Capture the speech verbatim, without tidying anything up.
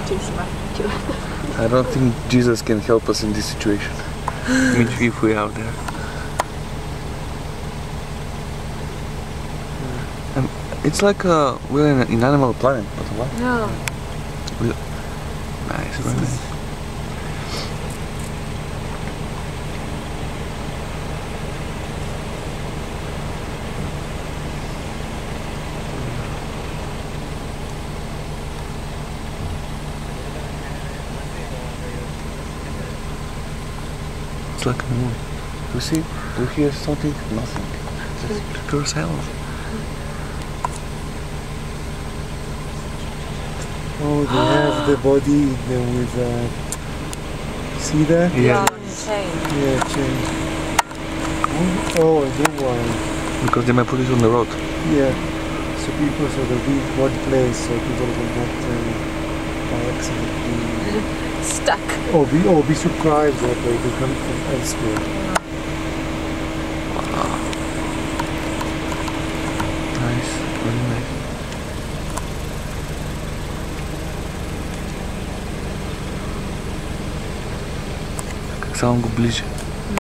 I don't think Jesus can help us in this situation. If we are there. And it's like uh, we're in, in Animal Planet. What? No. We, nice, very nice. It's like a moon. Do you see? Do you hear something? Nothing. Just pure silence. Oh, they have the body with. Uh, see that? Yeah. Chain. Yeah, chain. Oh, a new one. Because they might put it on the road. Yeah. So people, so the big body place, so people will not uh, by accident be Stuck. or be or be surprised that they will come from elsewhere. Wow. Nice, very nice. Как самому ближе.